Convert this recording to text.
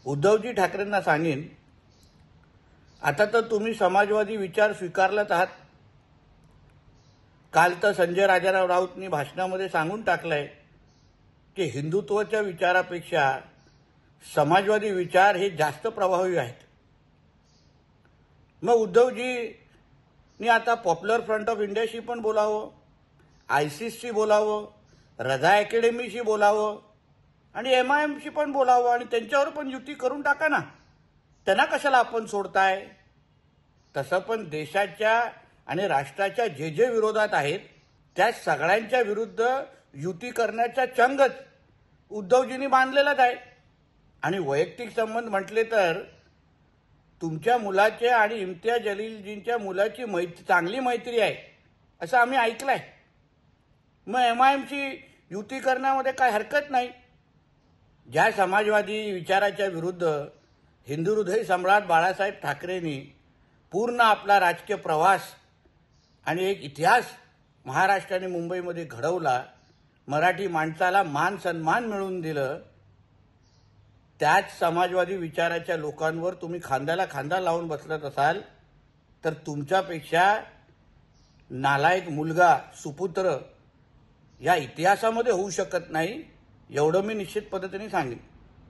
उद्धवजी ठाकरेंना सांगेन, आता तर तुम्ही समाजवादी विचार स्वीकारलात आहात। काल तर संजय राजाराव राऊतनी भाषणामध्ये सांगून टाकलंय की हिंदुत्वाच्या विचारापेक्षा समाजवादी विचार हे जास्त प्रभावी आहेत। मग उद्धवजींनी आता पॉप्युलर फ्रंट ऑफ इंडियाशी पण बोलावं, आयसिसशी बोलावं, रझा अकॅडमीशी बोलावं आणि MIMशी पण बोलावं आणि त्यांच्यावर पण युती करून टाका ना। त्यांना कशाला आपण सोडताय? तसं पण देशाच्या आणि राष्ट्राच्या जे जे विरोधात आहेत त्या सगळ्यांच्या विरुद्ध युती करण्याचा चंगच उद्धवजींनी बांधलेलाच आहे। आणि वैयक्तिक संबंध म्हटले तर तुमच्या मुलाचे आणि इम्तियाज जलीलजींच्या मुलाची चांगली मैत्री आहे असं आम्ही ऐकलंय। मग MIMशी युती करण्यामध्ये काय हरकत नाही। ज्या समाजवादी विचाराच्या विरुद्ध हिंदू हृदय सम्राट बाळासाहेब ठाकरेंनी पूर्ण आपला राजकीय प्रवास आणि एक इतिहास महाराष्ट्र आणि मुंबईमध्ये घडवला, मराठी माणसाला मान सन्मान मिळवून दिलं, त्याच समाजवादी विचाराच्या लोकांवर तुम्ही खांद्याला खांदा लावून बसत असाल तर तुमच्यापेक्षा नालायक मुलगा सुपुत्र या इतिहासामध्ये होऊ शकत नाही, एवढं मी निश्चित पद्धतीने सांगेन।